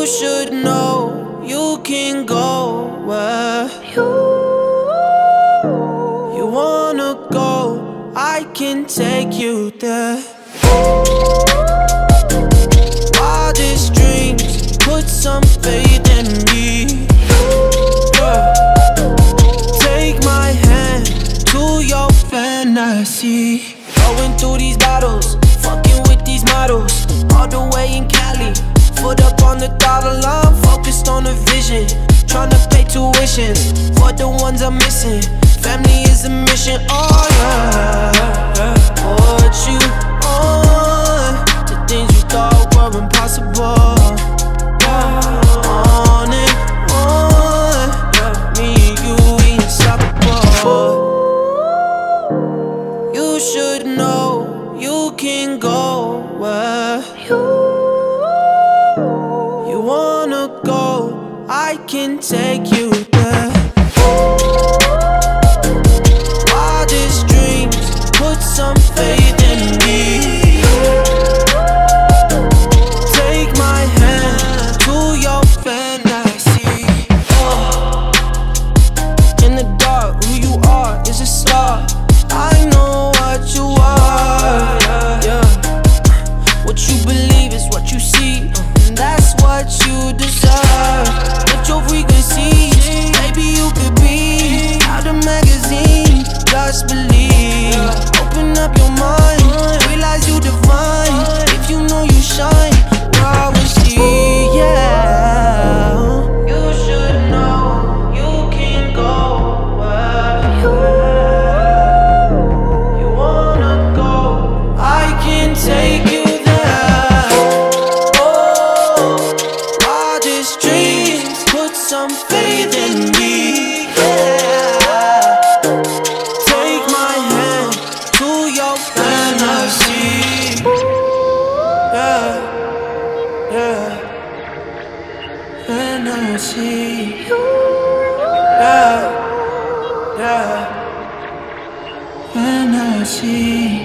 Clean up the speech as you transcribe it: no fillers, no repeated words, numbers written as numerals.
should know you can go where you wanna go. I can take you there. Wildest dreams, put some faith in me. Take my hand to your fantasy. Going through these battles, fucking with these models, all the way in Cali. Foot up on the dollar line, focused on the vision. Tryna pay tuitions for the ones I'm missing. Family is a mission, oh yeah. Put you on the things you thought were impossible. On and on, me and you, we unstoppable. You should know you can go where you wanna go. I can take you there. Wildest dreams, put some faith in me. Take my hand to your fantasy. In the dark, who you are is a star. I know what you are, yeah. What you believe is what you see, and that's what you deserve. Get your frequency, maybe you could be out of magazine. Just believe, open up your mind, realize you divine. If you know you shine, we're always see, yeah. You should know you can go where you wanna go. I can take you there. Oh, wildest dreams, put some faith in me, yeah. Take my hand to your fantasy, yeah, yeah. Fantasy, yeah, yeah. Fantasy.